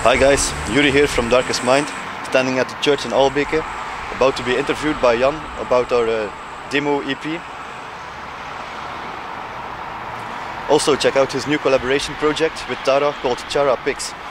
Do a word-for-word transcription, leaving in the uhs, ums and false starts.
Hi guys, Yuri here from Darkest Mind, standing at the church in Aalbeke, about to be interviewed by Jan about our uh, demo E P. Also check out his new collaboration project with Tara called TJARApics.